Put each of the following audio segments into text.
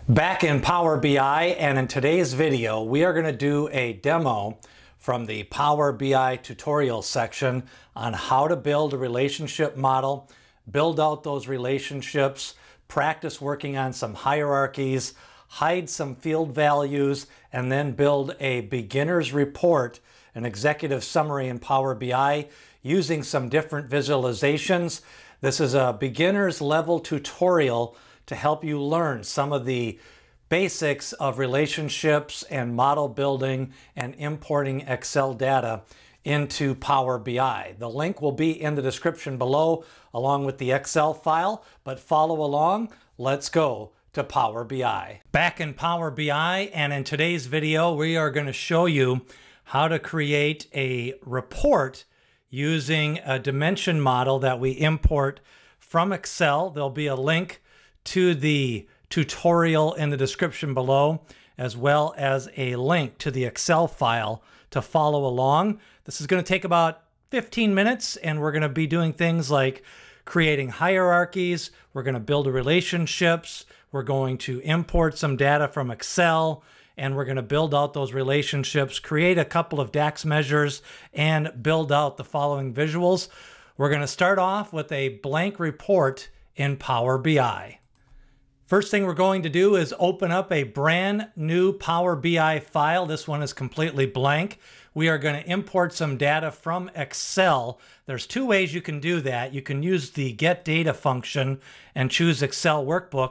Back in Power BI, and in today's video we are going to do a demo from the Power BI tutorial section on how to build a relationship model, build out those relationships, practice working on some hierarchies, hide some field values, and then build a beginner's report, an executive summary in Power BI using some different visualizations. This is a beginner's level tutorial to help you learn some of the basics of relationships and model building and importing Excel data into Power BI. The link will be in the description below along with the Excel file, but follow along. Let's go to Power BI. Back in Power BI, and in today's video we are going to show you how to create a report using a dimension model that we import from Excel. There'll be a link to the tutorial in the description below, as well as a link to the Excel file to follow along. This is going to take about 15 minutes, and we're going to be doing things like creating hierarchies. We're going to build relationships. We're going to import some data from Excel, and we're going to build out those relationships, create a couple of DAX measures, and build out the following visuals. We're going to start off with a blank report in Power BI. First thing we're going to do is open up a brand new Power BI file. This one is completely blank. We are going to import some data from Excel. There's two ways you can do that. You can use the Get Data function and choose Excel Workbook,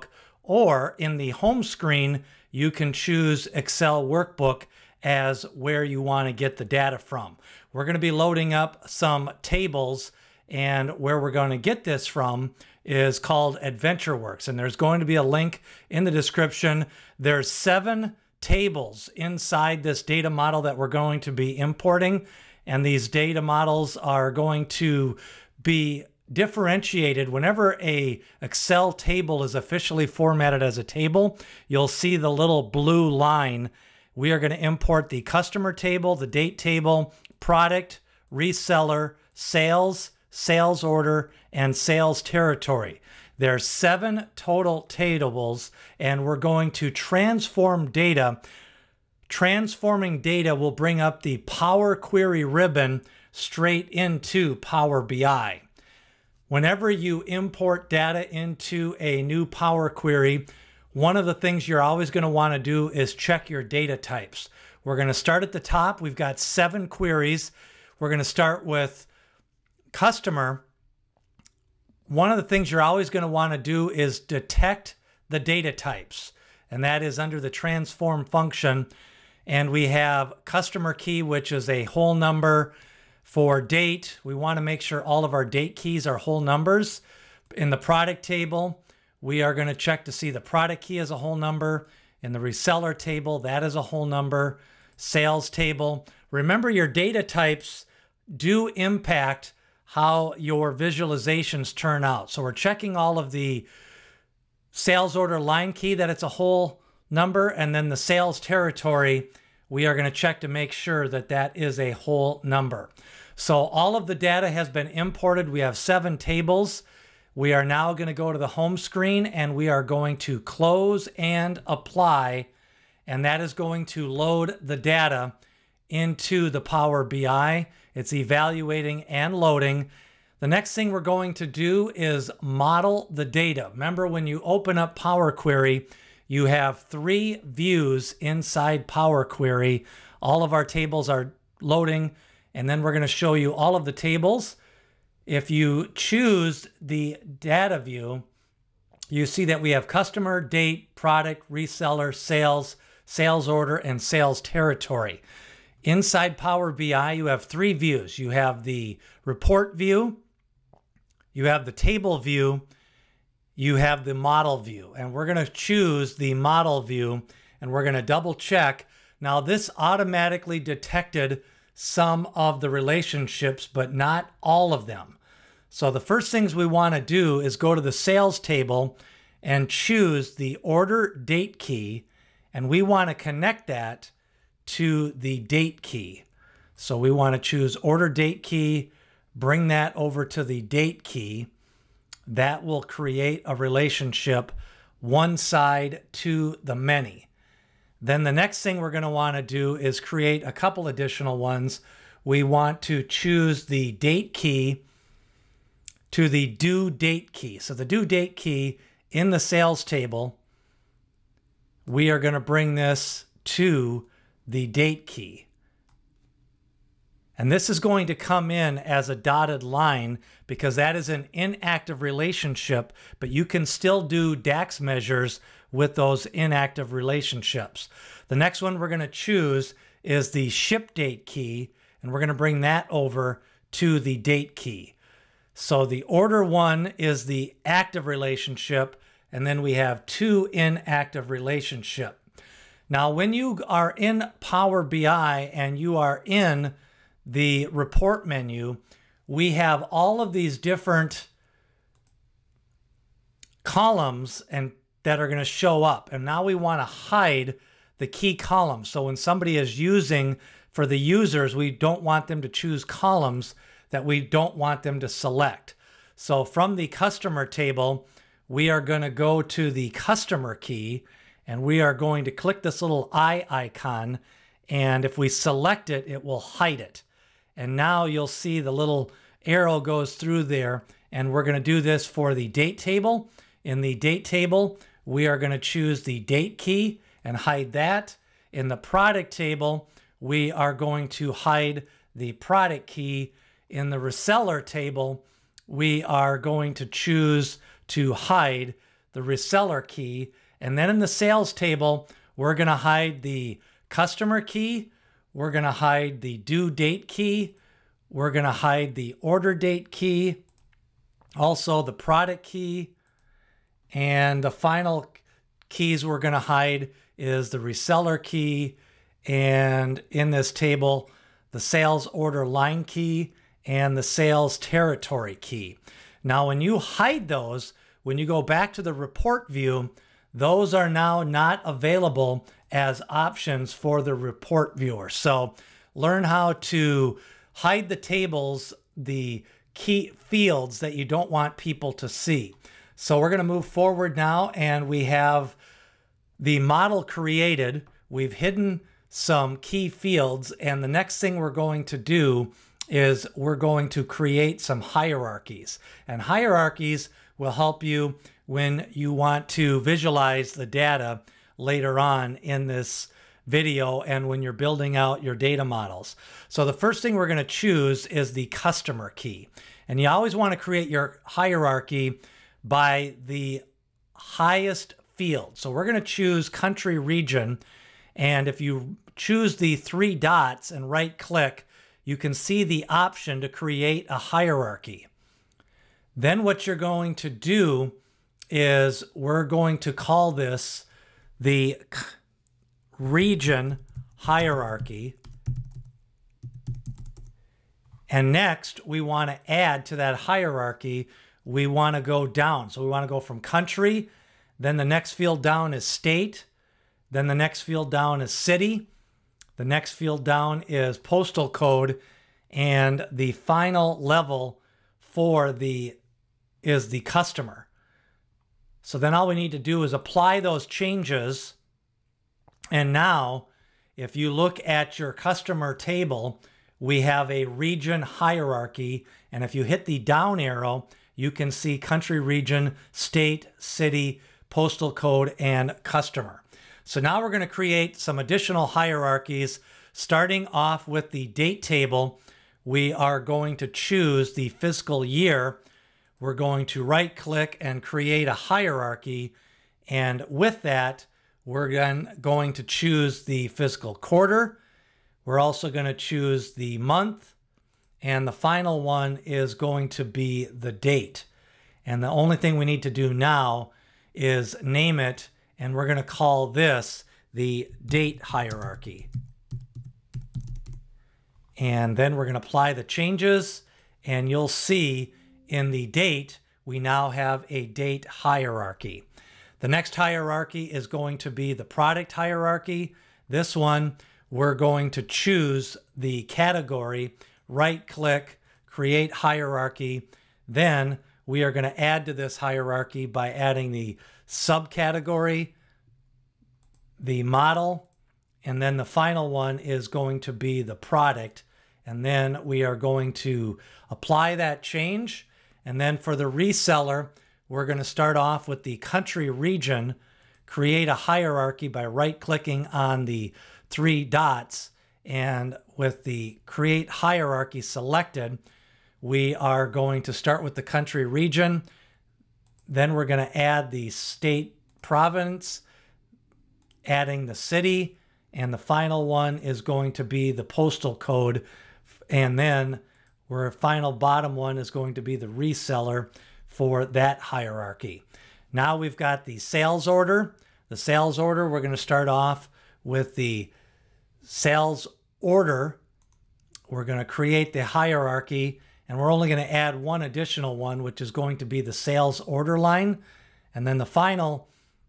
or in the home screen, you can choose Excel Workbook as where you want to get the data from. We're going to be loading up some tables, and where we're going to get this from is called AdventureWorks, and there's going to be a link in the description. There's 7 tables inside this data model that we're going to be importing, and these data models are going to be differentiated. Whenever a Excel table is officially formatted as a table, you'll see the little blue line. We are going to import the customer table, the date table, product, reseller, sales, sales order, and sales territory. There's 7 total tables, and we're going to transform data. Transforming data will bring up the Power Query ribbon straight into Power BI. Whenever you import data into a new Power Query, one of the things you're always going to want to do is check your data types. We're going to start at the top. We've got 7 queries. We're going to start with customer. One of the things you're always going to want to do is detect the data types, and that is under the transform function. And we have customer key, which is a whole number. For date, we want to make sure all of our date keys are whole numbers. In the product table, we are going to check to see the product key is a whole number. In the reseller table, that is a whole number. Sales table. Remember, your data types do impact how your visualizations turn out. So we're checking all of the sales order line key, that it's a whole number, and then the sales territory, we are going to check to make sure that that is a whole number. So all of the data has been imported. We have 7 tables. We are now going to go to the home screen, and we are going to close and apply, and that is going to load the data into the Power BI. It's evaluating and loading. The next thing we're going to do is model the data. Remember, when you open up Power Query, you have 3 views inside Power Query. All of our tables are loading, and then we're going to show you all of the tables. If you choose the data view, you see that we have customer, date, product, reseller, sales, sales order, and sales territory. Inside Power BI, you have 3 views. You have the report view, you have the table view, you have the model view. And we're going to choose the model view, and we're going to double check. Now, this automatically detected some of the relationships, but not all of them. So the first things we want to do is go to the sales table and choose the order date key, and we want to connect that to the date key. So we want to choose order date key, bring that over to the date key. That will create a relationship one side to the many. Then the next thing we're going to want to do is create a couple additional ones. We want to choose the date key to the due date key. So the due date key in the sales table, we are going to bring this to the date key. And this is going to come in as a dotted line because that is an inactive relationship, but you can still do DAX measures with those inactive relationships. The next one we're going to choose is the ship date key, and we're going to bring that over to the date key. So the order one is the active relationship, and then we have two inactive relationship. Now, when you are in Power BI and you are in the report menu, we have all of these different columns and that are going to show up. And now we want to hide the key columns. So when somebody is using, for the users, we don't want them to choose columns that we don't want them to select. So from the customer table, we are going to go to the customer key, and we are going to click this little eye icon. And if we select it, it will hide it. And now you'll see the little arrow goes through there, and we're going to do this for the date table. In the date table, we are going to choose the date key and hide that. In the product table, we are going to hide the product key. In the reseller table, we are going to choose to hide the reseller key. And then in the sales table, we're going to hide the customer key. We're going to hide the due date key. We're going to hide the order date key. Also the product key. And the final keys we're going to hide is the reseller key. And in this table, the sales order line key and the sales territory key. Now, when you hide those, when you go back to the report view, those are now not available as options for the report viewer. So learn how to hide the tables, the key fields that you don't want people to see. So we're going to move forward now, and we have the model created. We've hidden some key fields, and the next thing we're going to do is we're going to create some hierarchies. And hierarchies will help you when you want to visualize the data later on in this video and when you're building out your data models. So the first thing we're going to choose is the customer key. And you always want to create your hierarchy by the highest field. So we're going to choose country region. And if you choose the three dots and right click, you can see the option to create a hierarchy. Then what you're going to do is we're going to call this the region hierarchy. And next, we want to add to that hierarchy, we want to go down. So we want to go from country, then the next field down is state, then the next field down is city, the next field down is postal code, and the final level for is the customer. So then all we need to do is apply those changes. And now, if you look at your customer table, we have a region hierarchy. And if you hit the down arrow, you can see country, region, state, city, postal code, and customer. So now we're going to create some additional hierarchies. Starting off with the date table, we are going to choose the fiscal year. We're going to right click and create a hierarchy. And with that, we're then going to choose the fiscal quarter. We're also going to choose the month. And the final one is going to be the date. And the only thing we need to do now is name it. And we're going to call this the date hierarchy. And then we're going to apply the changes. And you'll see in the date, we now have a date hierarchy. The next hierarchy is going to be the product hierarchy. This one, we're going to choose the category, right click, create hierarchy. Then we are going to add to this hierarchy by adding the subcategory, the model, and then the final one is going to be the product. And then we are going to apply that change. And then for the reseller, we're going to start off with the country region, create a hierarchy by right-clicking on the 3 dots. And with the create hierarchy selected, we are going to start with the country region. Then we're going to add the state province, adding the city, and the final one is going to be the postal code. And then our final bottom one is going to be the reseller for that hierarchy. Now we've got the sales order. The sales order, we're going to start off with the sales order. We're going to create the hierarchy, and we're only going to add one additional one, which is going to be the sales order line. And then the final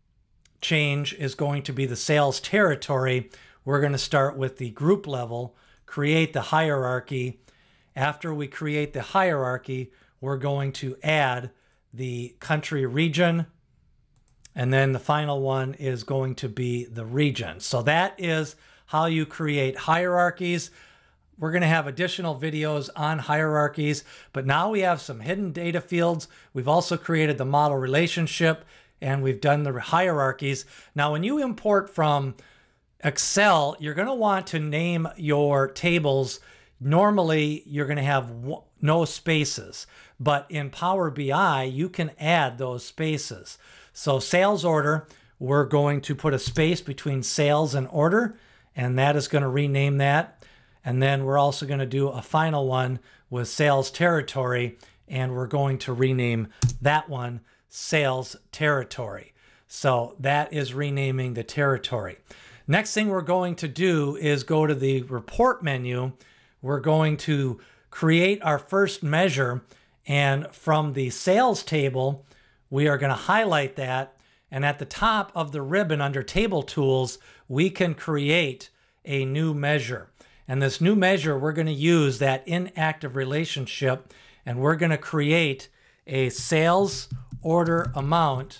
change is going to be the sales territory. We're going to start with the group level, create the hierarchy. After we create the hierarchy, we're going to add the country region, and then the final one is going to be the region. So that is how you create hierarchies. We're going to have additional videos on hierarchies, but now we have some hidden data fields. We've also created the model relationship, and we've done the hierarchies. Now, when you import from Excel, you're going to want to name your tables. Normally, you're going to have no spaces, but in Power BI, you can add those spaces. So sales order, we're going to put a space between sales and order, and that is going to rename that. And then we're also going to do a final one with sales territory, and we're going to rename that one sales territory. So that is renaming the territory. Next thing we're going to do is go to the report menu. We're going to create our first measure, and from the sales table, we are going to highlight that, and at the top of the ribbon under table tools, we can create a new measure. And this new measure, we're going to use that inactive relationship, and we're going to create a sales order amount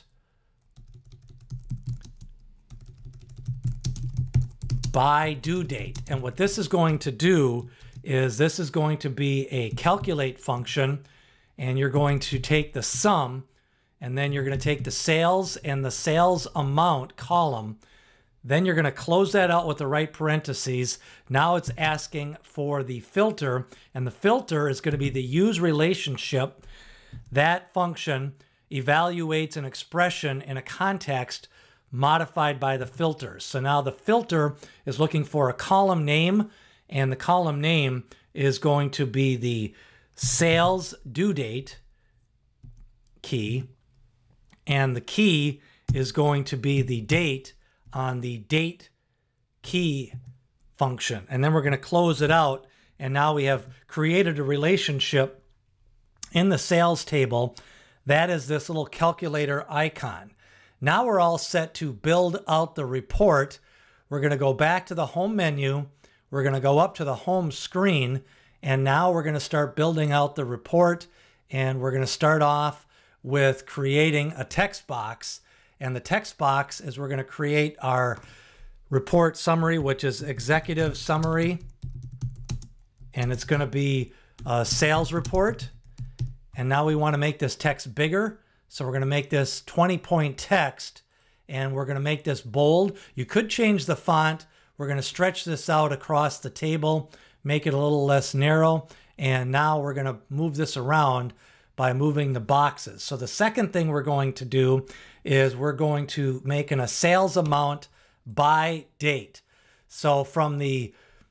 by due date. And what this is going to do is this is going to be a calculate function, and you're going to take the sum, and then you're going to take the sales and the sales amount column. Then you're going to close that out with the right parentheses. Now it's asking for the filter, and the filter is going to be the use relationship. That function evaluates an expression in a context modified by the filters. So now the filter is looking for a column name, and the column name is going to be the sales due date key, and the key is going to be the date on the date key function. And then we're going to close it out, and now we have created a relationship in the sales table. That is this little calculator icon. Now we're all set to build out the report. We're going to go back to the home menu. We're going to go up to the home screen, and now we're going to start building out the report, and we're going to start off with creating a text box. And the text box is we're going to create our report summary, which is executive summary, and it's going to be a sales report. And now we want to make this text bigger. So we're going to make this 20-point text, and we're going to make this bold. You could change the font. We're going to stretch this out across the table, make it a little less narrow. And now we're going to move this around by moving the boxes. So the second thing we're going to do is we're going to make a sales amount by date. So from the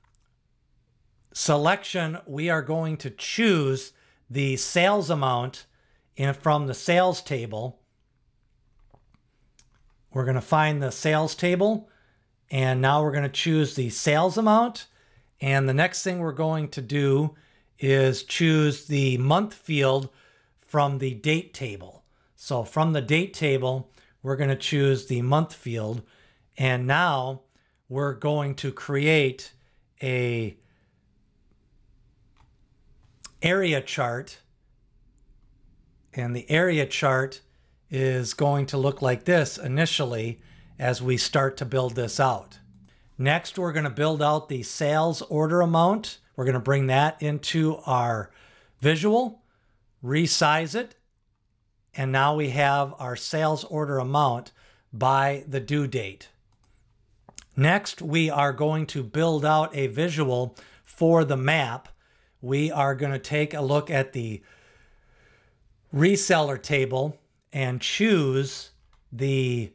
selection, we are going to choose the sales amount from the sales table. We're going to find the sales table, and now we're going to choose the sales amount. And the next thing we're going to do is choose the month field from the date table. So from the date table, we're going to choose the month field. And now we're going to create a area chart. And the area chart is going to look like this initially as we start to build this out. Next, we're going to build out the sales order amount. We're going to bring that into our visual, resize it, and now we have our sales order amount by the due date. Next, we are going to build out a visual for the map. We are going to take a look at the reseller table and choose the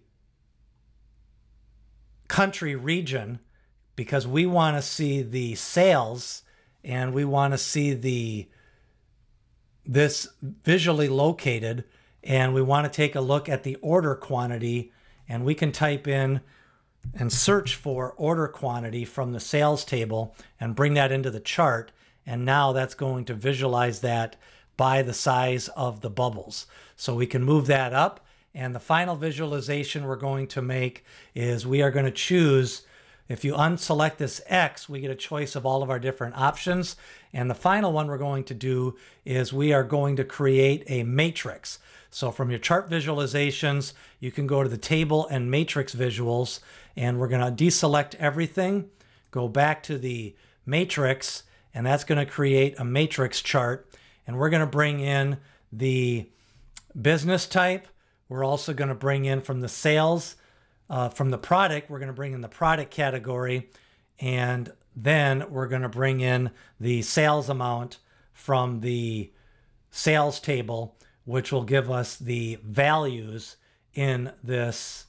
country region because we want to see the sales and we want to see this visually located, and we want to take a look at the order quantity, and we can type in and search for order quantity from the sales table and bring that into the chart. And now that's going to visualize that by the size of the bubbles. So we can move that up. And the final visualization we're going to make is we are going to choose, if you unselect this X, we get a choice of all of our different options. And the final one we're going to do is we are going to create a matrix. So from your chart visualizations, you can go to the table and matrix visuals, and we're going to deselect everything, go back to the matrix, and that's going to create a matrix chart. And we're going to bring in the business type. We're also going to bring in from the sales, from the product, we're going to bring in the product category, and then we're going to bring in the sales amount from the sales table, which will give us the values in this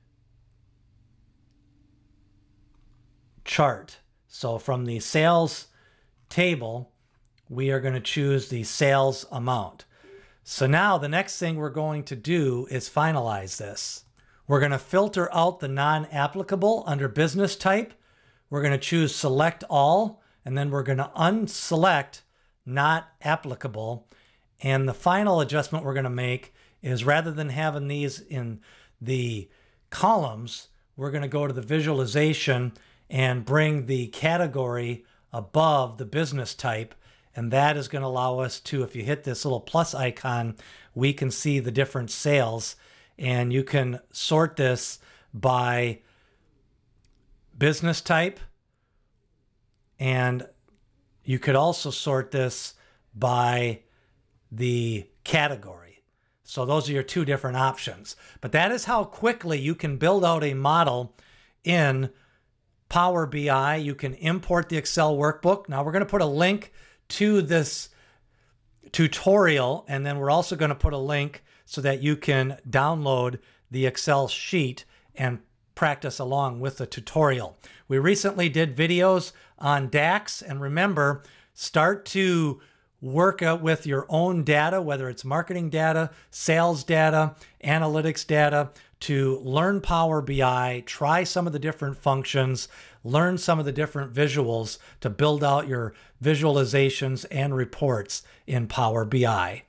chart. So from the sales table, we are going to choose the sales amount. So now the next thing we're going to do is finalize this. We're going to filter out the non-applicable under business type. We're going to choose select all, and then we're going to unselect not applicable. And the final adjustment we're going to make is rather than having these in the columns, we're going to go to the visualization and bring the category above the business type. And that is going to allow us to, if you hit this little plus icon, we can see the different sales. And you can sort this by business type. And you could also sort this by the category. So those are your two different options. But that is how quickly you can build out a model in Power BI. You can import the Excel workbook. Now we're going to put a link to this tutorial, and then we're also going to put a link so that you can download the Excel sheet and practice along with the tutorial. We recently did videos on DAX, and remember, start to work out with your own data, whether it's marketing data, sales data, analytics data, to learn Power BI, try some of the different functions, learn some of the different visuals to build out your visualizations and reports in Power BI.